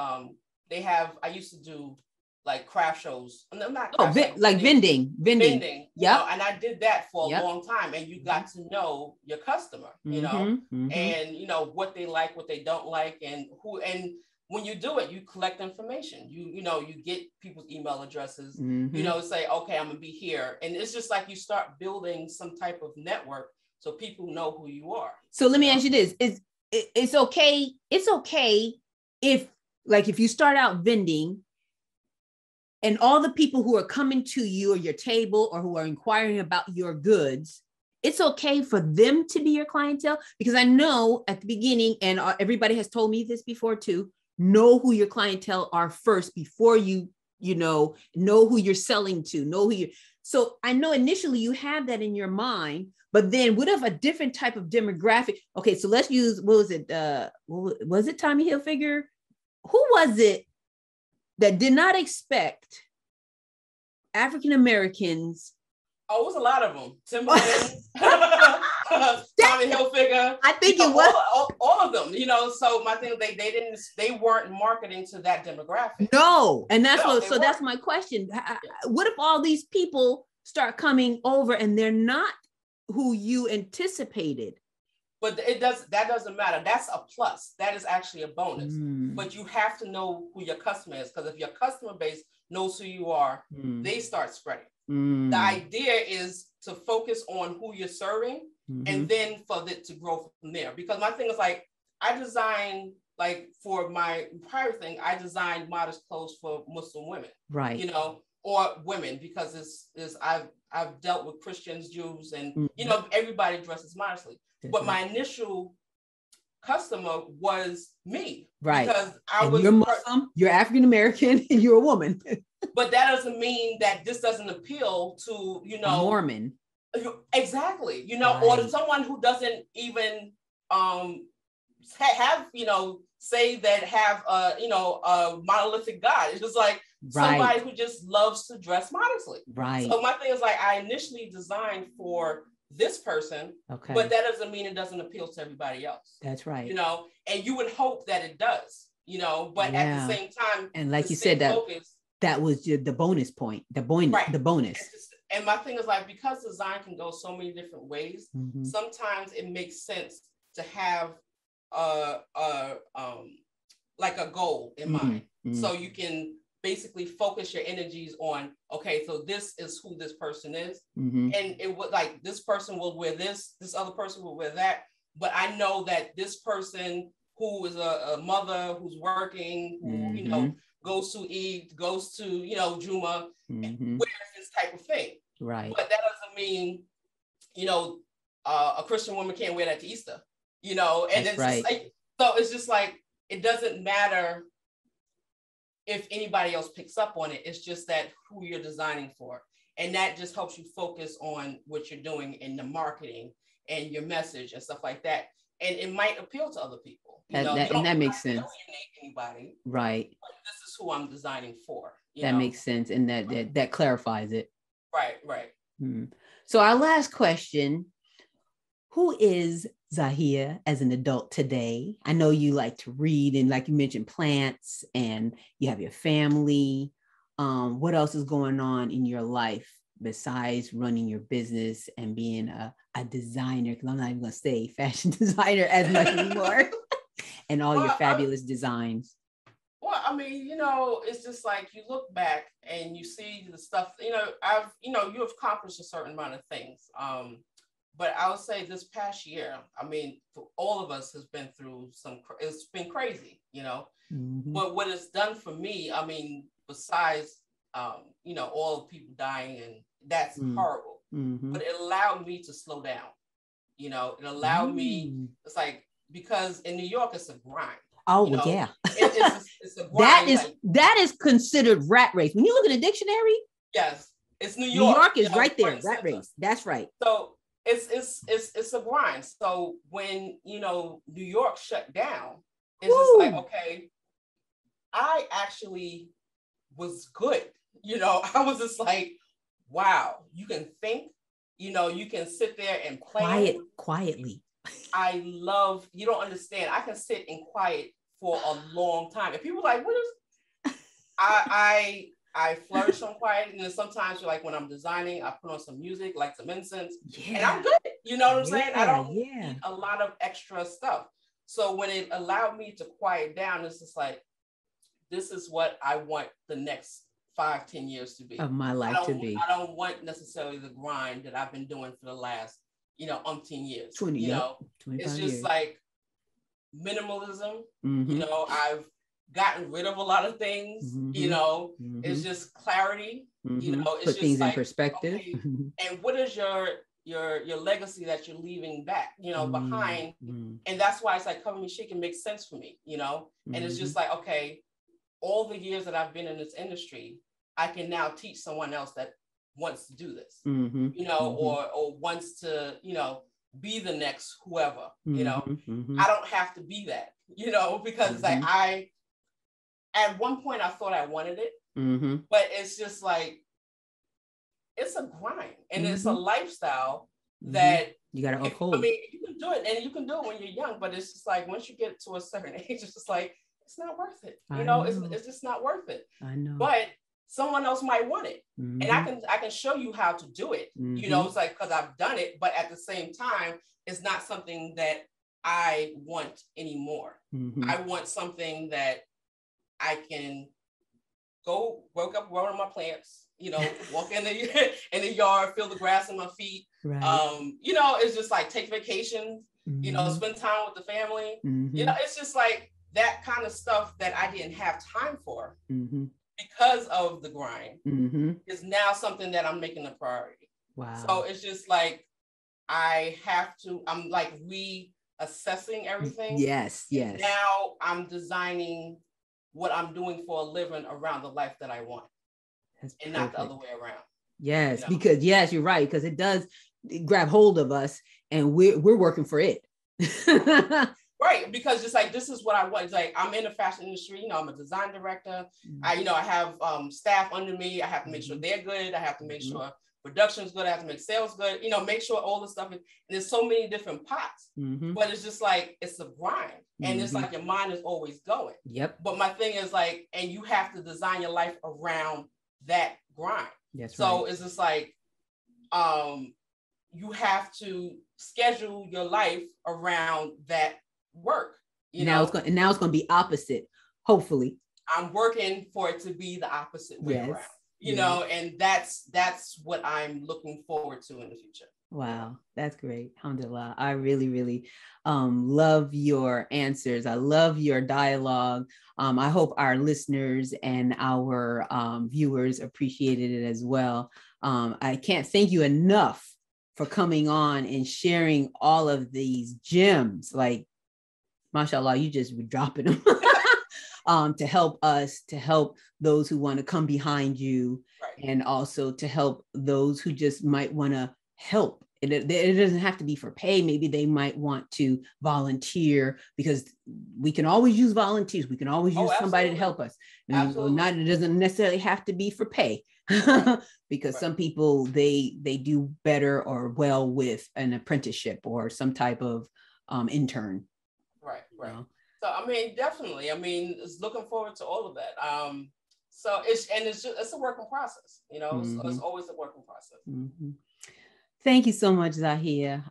I used to do like craft shows. No, not craft, vending. Yeah, and I did that for a long time, and you got to know your customer, you know, and you know what they like, what they don't like, and when you do it, you collect information. You know, you get people's email addresses. You know, say, okay, I'm gonna be here, and it's just like, you start building some type of network so people know who you are. So let me ask you this: it's okay? It's okay if you start out vending, and all the people who are coming to you or your table, or who are inquiring about your goods, it's okay for them to be your clientele? Because I know at the beginning, and everybody has told me this before too, know who your clientele are first before you know who you're selling to, so I know initially you have that in your mind, but then what if a different type of demographic? Okay, so let's use, was it Tommy Hilfiger? Who was it that did not expect African Americans? Oh, it was a lot of them. Timberland, Tommy Hilfiger. I think it was all of them. You know, so my thing, they weren't marketing to that demographic. No, and that's my question. What if all these people start coming over and they're not who you anticipated? But that doesn't matter. That's a plus. That is actually a bonus. But you have to know who your customer is, because if your customer base knows who you are, they start spreading. The idea is to focus on who you're serving, and then for it to grow from there. Because my thing is, like, I design, like, for my prior thing, I designed modest clothes for Muslim women, right? You know, or women, because I've dealt with Christians, Jews, and you know, everybody dresses modestly. But my initial customer was me, right? Because you're Muslim, you're African American, and you're a woman. But that doesn't mean that this doesn't appeal to, you know, a Mormon. Exactly. You know, or to someone who doesn't even have, you know, say that have you know, a monolithic God. It's just like somebody who just loves to dress modestly. Right. So my thing is like, I initially designed for this person, okay, but that doesn't mean it doesn't appeal to everybody else. That's right. You know, and you would hope that it does, you know, but at the same time, and like you said, that was the bonus point, the bonus. And my thing is like, because design can go so many different ways, sometimes it makes sense to have like a goal in mind. So you can basically focus your energies on, okay, so this is who this person is. And it would like, this person will wear this other person will wear that. But I know that this person who is a mother who's working, who, you know, goes to Eid, goes to, you know, Juma, wears this type of thing. Right. But that doesn't mean, you know, a Christian woman can't wear that to Easter, you know, and it's just like, so it's just like, it doesn't matter if anybody else picks up on it. It's just that who you're designing for. And that just helps you focus on what you're doing in the marketing and your message and stuff like that. And it might appeal to other people. You know, and that makes sense. Anybody, right. But this is who I'm designing for. That makes sense. And that clarifies it. Right. So our last question, who is Zahia as an adult today? I know you like to read, and like you mentioned, plants, and you have your family. What else is going on in your life besides running your business and being a designer? Because I'm not even going to say fashion designer as much anymore. And all your fabulous designs. Well, I mean, you know, it's just like you look back and you see the stuff, you know, you've accomplished a certain amount of things. But I would say this past year, I mean, for all of us has been through it's been crazy, you know. But what it's done for me, I mean, besides, you know, all the people dying, and that's horrible, but it allowed me to slow down. You know, it allowed me, it's like, because in New York, it's a grind. Oh, you know? Yeah. It's a grind. That is considered rat race. When you look at a dictionary, yes, it's New York. New York is right there, rat race. That's right. So it's a grind. So when, you know, New York shut down, it's just like, okay, I actually was good. You know, I was just like, wow, you can think, you know, you can sit there and plan. Quietly. You don't understand. I can sit in quiet for a long time. And people are like, what is, I flourish on quiet. And then sometimes, like when I'm designing, I put on some music, like some incense, and I'm good. You know what I'm saying? I don't need a lot of extra stuff. So when it allowed me to quiet down, it's just like, this is what I want the next 5-10 years to be. Of my life to be. I don't want necessarily the grind that I've been doing for the last, you know, umpteen years. 20, you know, it's just years. Like minimalism. You know, I've gotten rid of a lot of things. You know, it's just clarity. You know, it's put just things like, in perspective. Okay, and what is your legacy that you're leaving back, you know, behind? And that's why it's like Cover Me Chic makes sense for me, you know. And it's just like, okay, all the years that I've been in this industry, I can now teach someone else that wants to do this, you know, or wants to, you know, be the next whoever, you know. I don't have to be that, you know, because like at one point I thought I wanted it, but it's just like, it's a grind and it's a lifestyle that you got to uphold. I mean, you can do it, and you can do it when you're young, but it's just like, once you get to a certain age, it's just like, it's not worth it. You know, it's just not worth it. I know. But someone else might want it. And I can show you how to do it. You know, it's like, because I've done it, but at the same time, it's not something that I want anymore. I want something that I can go wake up, water my plants, you know, walk in the yard, feel the grass on my feet. Right. You know, it's just like take vacations, you know, spend time with the family. You know, it's just like that kind of stuff that I didn't have time for because of the grind is now something that I'm making a priority. Wow. So it's just like, I'm like reassessing everything. Yes. Now I'm designing what I'm doing for a living around the life that I want. and not the other way around. Yes, because yes, you're right, because it does grab hold of us, and we're working for it. Right, because just like this is what I want. It's like I'm in the fashion industry. I'm a design director. I have staff under me. I have to make sure they're good. I have to make sure production's good. I have to make sales good. Make sure all the stuff. And there's so many different pots, but it's just like it's a grind, and it's like your mind is always going. Yep. But my thing is like, and you have to design your life around that grind. That's so right. It's just like, you have to schedule your life around that work. Now it's going to be opposite. Hopefully, I'm working for it to be the opposite way around. And that's what I'm looking forward to in the future. Wow, that's great. Alhamdulillah. I really, really love your answers. I love your dialogue. I hope our listeners and our viewers appreciated it as well. I can't thank you enough for coming on and sharing all of these gems. Like, mashallah, you just were dropping them to help us, to help those who want to come behind you, and also to help those who just might want to help. It doesn't have to be for pay. Maybe they might want to volunteer, because we can always use volunteers. We can always use somebody to help us. It doesn't necessarily have to be for pay, because some people, they do better or well with an apprenticeship or some type of intern. Right. So, definitely. It's looking forward to all of that. So it's a working process, so it's always a working process. Thank you so much, Zahia.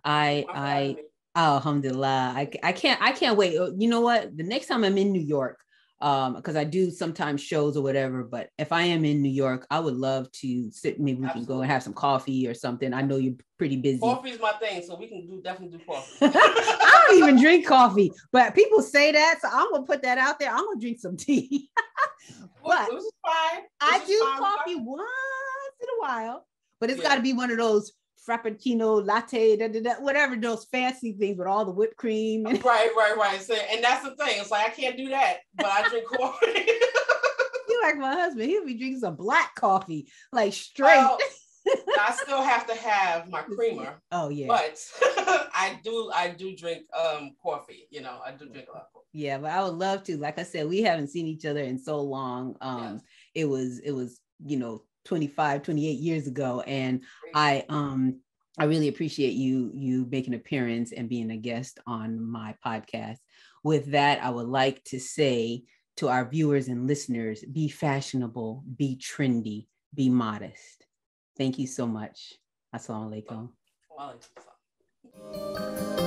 Alhamdulillah. I can't wait. You know what? The next time I'm in New York, because I do sometimes shows or whatever, but if I am in New York, I would love to sit. Maybe we can go and have some coffee or something. I know you're pretty busy. Coffee is my thing, so we can definitely do coffee. I don't even drink coffee, but people say that, so I'm gonna put that out there. I'm gonna drink some tea. But this is fine. I do coffee once in a while, but it's got to be one of those frappuccino, latte, whatever, those fancy things with all the whipped cream. Right. So, and that's the thing. It's like, I can't do that, but I drink coffee. You like my husband. He'll be drinking some black coffee, like straight. Well, I still have to have my creamer. Oh yeah. But I do drink coffee. I do drink a lot of coffee. Yeah, but I would love to. Like I said, we haven't seen each other in so long. It was 25, 28 years ago. And I really appreciate you making an appearance and being a guest on my podcast. With that, I would like to say to our viewers and listeners, be fashionable, be trendy, be modest. Thank you so much. Assalamu alaikum. Wa alaikum salam.